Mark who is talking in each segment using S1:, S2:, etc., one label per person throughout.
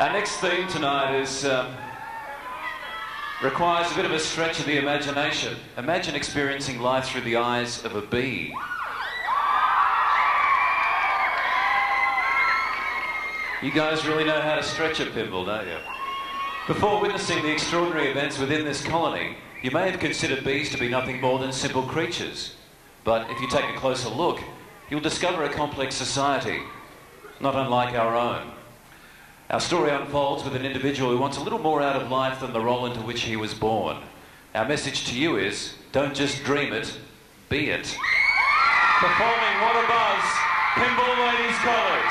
S1: Our next theme tonight is requires a bit of a stretch of the imagination. Imagine experiencing life through the eyes of a bee. You guys really know how to stretch a pimple, don't you? Before witnessing the extraordinary events within this colony, you may have considered bees to be nothing more than simple creatures. But if you take a closer look, you'll discover a complex society, not unlike our own. Our story unfolds with an individual who wants a little more out of life than the role into which he was born. Our message to you is, don't just dream it, be it. Performing What a Buzz, Pymble Ladies College.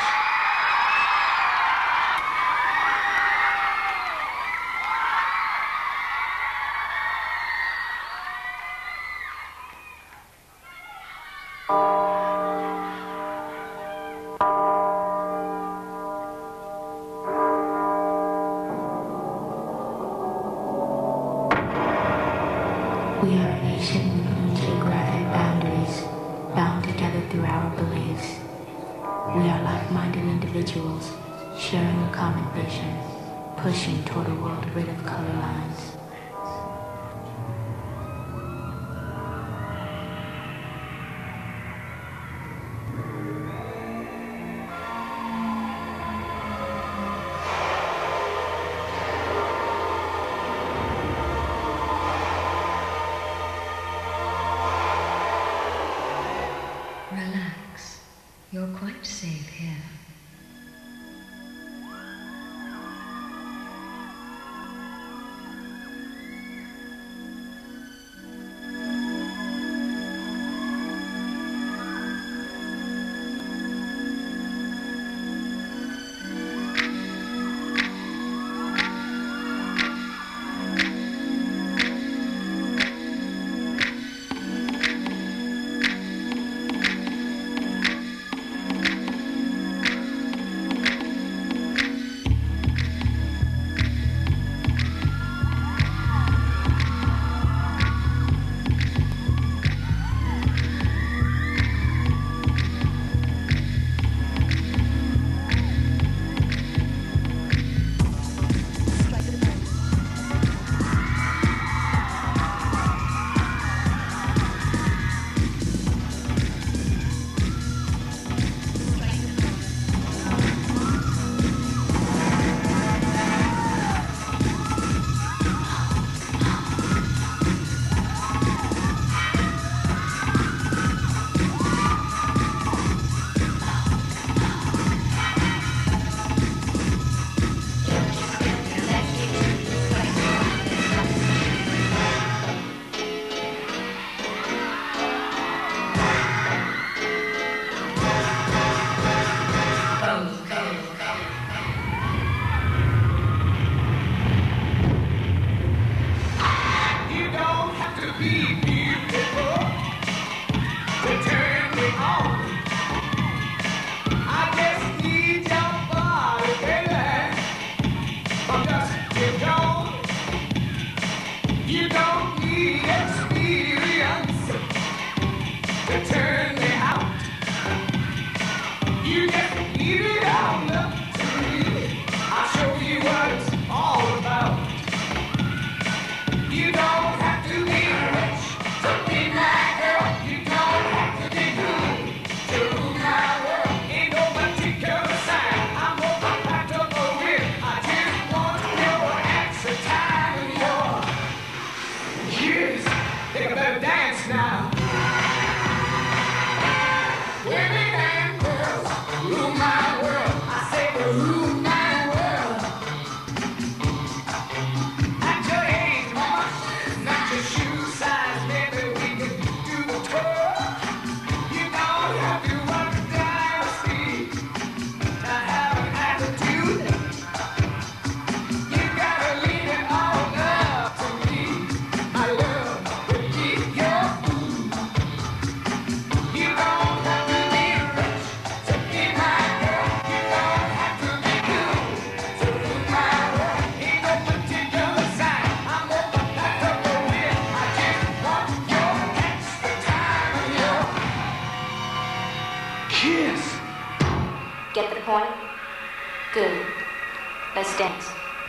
S2: We are a nation with no geographic boundaries, bound together through our beliefs. We are like-minded individuals, sharing a common vision, pushing toward a world rid of color lines.
S3: Relax. You're quite safe here.
S2: Let's dance.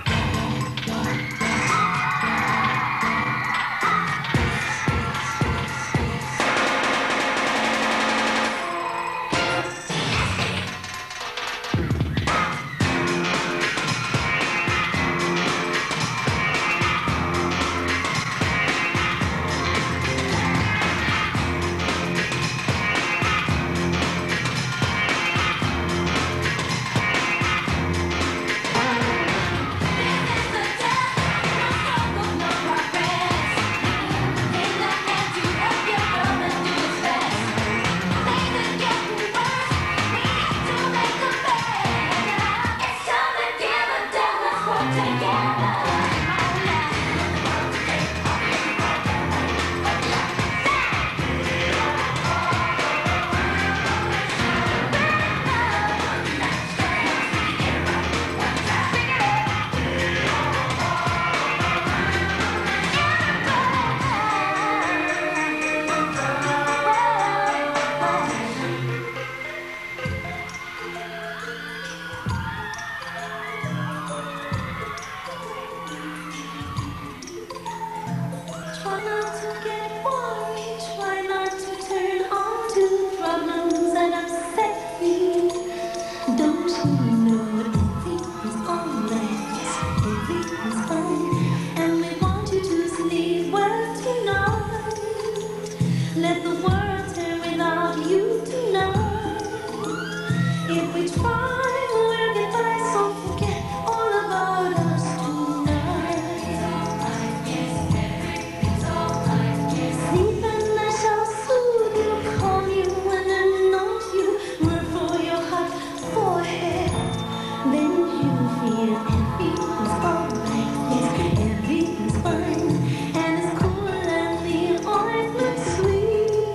S4: Let the world turn without you tonight. If we try, we'll get by, so forget all about us tonight. Sleep and I shall soothe you, calm you and anoint you, work for your hot forehead. Then you feel everything's alright. Yes, everything's fine, and it's cool and the ointment sweet.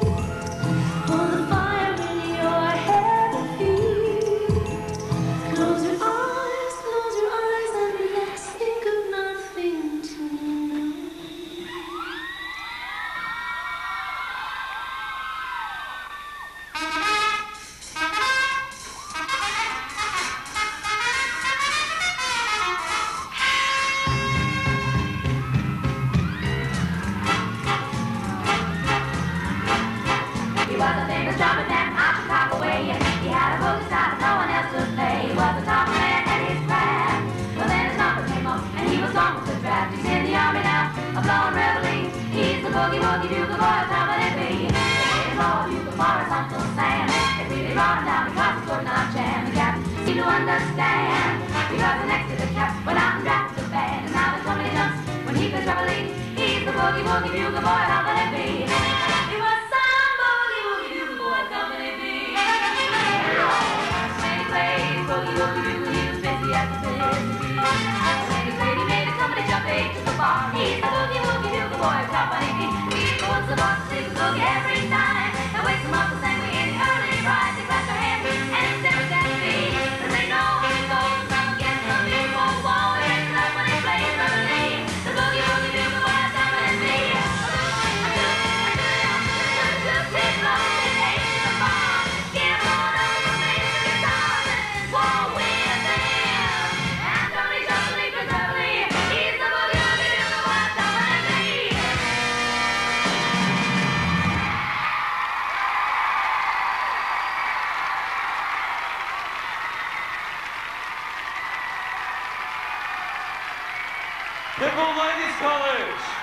S5: He was a famous drummer man out Chicago way. He had a boogie style no one else could play. He was a top man at his craft. Well, then his number came up and he was gone with the draft. He's in the army now, a blowing reveille. He's the boogie woogie bugle boy, coming at me. They call bugle boys Uncle Sam. They really brought him down because he could not jam. The captain seemed to understand, because the next to the cap went out and drafted the band. And now the company jumps when he plays reveille. He's the boogie woogie bugle boy, coming at me. He was boogie woogie bugle, he was busy at the busy. When he played, he made the company jump eight to the bar. He's the boogie woogie bugle boy, company B. He's the one supposed to sing the boogie every time. Now wakes him up the same way in the early rise. They clap their hands and it's never that beat. Cause they know when he goes up against the big old wall. He wakes up when he plays reveille. The boogie woogie bugle boy, company B.
S1: Pitbull Ladies College.